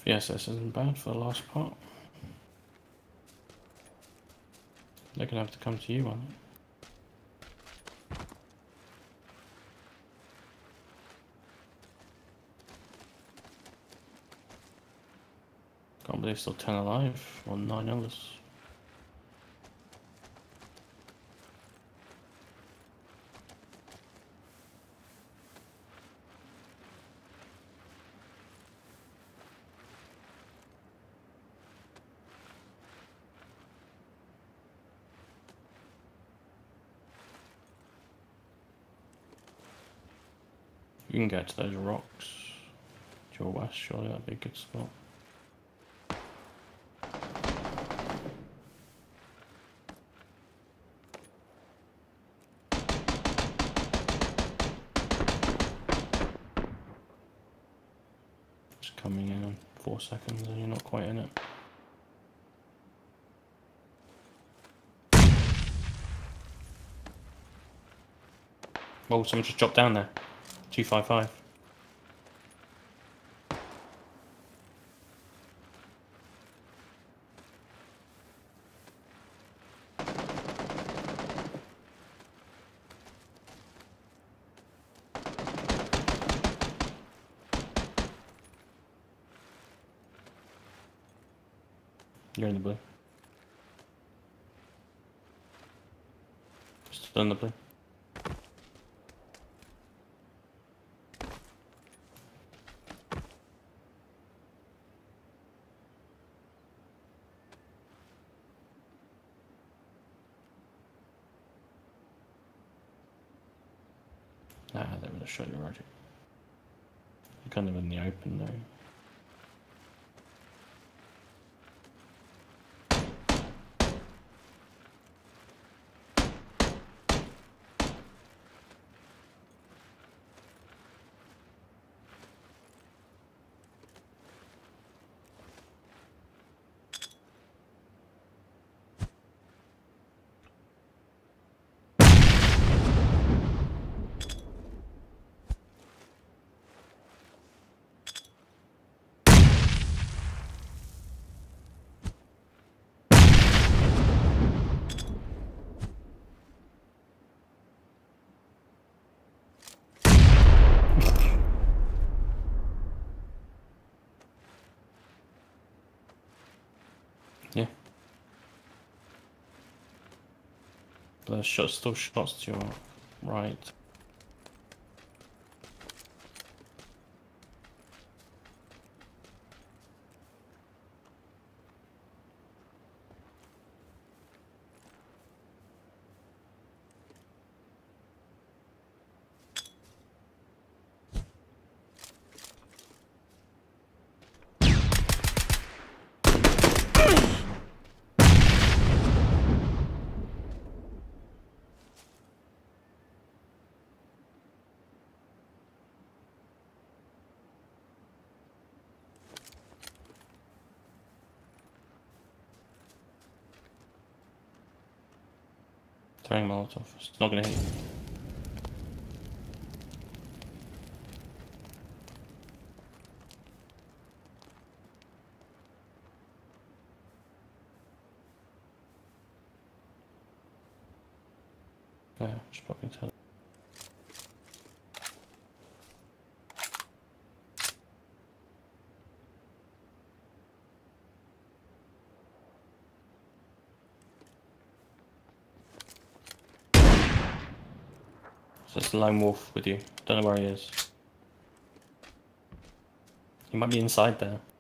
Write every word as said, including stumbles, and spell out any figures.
Yes, this isn't bad for the last part. They're gonna have to come to you on it. Can't believe still ten alive, or nine others. You can get to those rocks to your west, surely that'd be a good spot. Just coming in in four seconds and you're not quite in it. Oh, someone just dropped down there. two five five. You're in the blue. Still in the blue. Ah, they would have shot you already. You're kind of in the open though. Yeah. But there's shots, still shots to your right. Throwing Molotov. It's not gonna hit you. Yeah, just popping to it. So it's a lone wolf with you. Don't know where he is. He might be inside there.